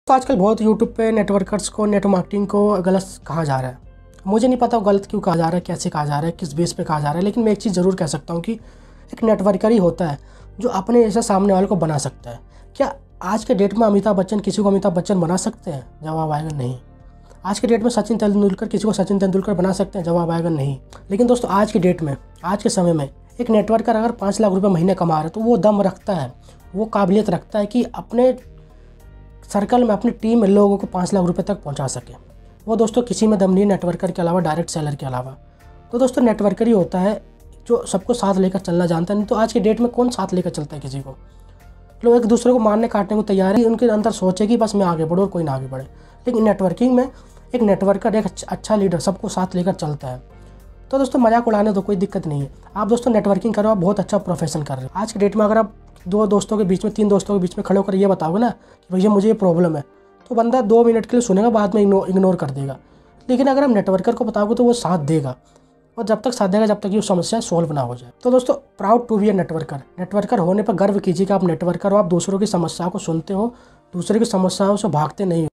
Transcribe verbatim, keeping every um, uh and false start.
तो आजकल बहुत यूट्यूब पे नेटवर्कर्स को नेट मार्केटिंग को गलत कहा जा रहा है। मुझे नहीं पता वो गलत क्यों कहा जा रहा है, कैसे कहा जा रहा है, किस बेस पे कहा जा रहा है, लेकिन मैं एक चीज़ ज़रूर कह सकता हूँ कि एक नेटवर्कर ही होता है जो अपने जैसा सामने वाले को बना सकता है। क्या आज के डेट में अमिताभ बच्चन किसी को अमिताभ बच्चन बना सकते हैं? जवाब आएगा नहीं। आज के डेट में सचिन तेंदुलकर किसी को सचिन तेंदुलकर बना सकते हैं? जवाब आएगा नहीं। लेकिन दोस्तों आज की डेट में, आज के समय में एक नेटवर्कर अगर पाँच लाख रुपये महीने कमा रहा है तो वो दम रखता है, वो काबिलियत रखता है कि अपने सर्कल में, अपनी टीम में लोगों को पाँच लाख रुपए तक पहुंचा सके। वो दोस्तों किसी में दम नहीं, नेटवर्कर के अलावा, डायरेक्ट सेलर के अलावा। तो दोस्तों नेटवर्कर ही होता है जो सबको साथ लेकर चलना जानता है। नहीं तो आज के डेट में कौन साथ लेकर चलता है किसी को? लोग एक दूसरे को मारने काटने को तैयार है। उनके अंदर सोचे कि बस मैं आगे बढ़ूँ और कोई ना आगे बढ़े। लेकिन नेटवर्किंग में एक नेटवर्कर, एक अच्छा लीडर सबको साथ लेकर चलता है। तो दोस्तों मजाक उड़ाने तो कोई दिक्कत नहीं है। आप दोस्तों नेटवर्किंग करो, आप बहुत अच्छा प्रोफेशन कर रहे हो। आज के डेट में अगर आप दो दोस्तों के बीच में, तीन दोस्तों के बीच में खड़े होकर ये बताओगे ना कि भैया मुझे ये प्रॉब्लम है, तो बंदा दो मिनट के लिए सुनेगा, बाद में इग्नोर कर देगा। लेकिन अगर आप नेटवर्कर को बताओगे तो वो साथ देगा, और जब तक साथ देगा जब तक ये समस्या सॉल्व ना हो जाए। तो दोस्तों proud to be a networker. Networker होने पर गर्व कीजिए कि आप नेटवर्कर हो। आप दूसरों की समस्याओं को सुनते हो, दूसरे की समस्याओं से भागते नहीं हो।